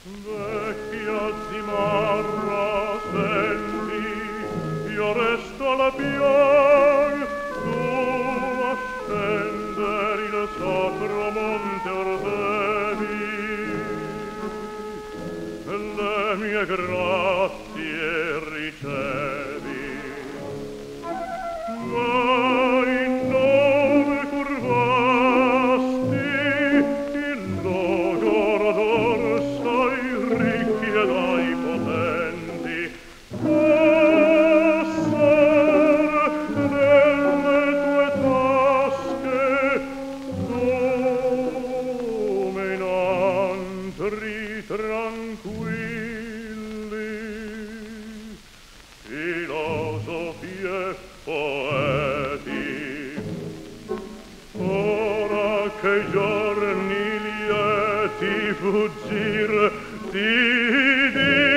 Vecchia zimarra, senti, io resto alla pian, tu a scendere il sacro monte or devi, le mie grazie ricevi. Ma in nome curvasti, in logor d'orsai ricchi ed ai potenti, passar nelle tue tasche, come in antri tranquilli, filosofi e poeti. Ora che i giorni lieti fuggir ti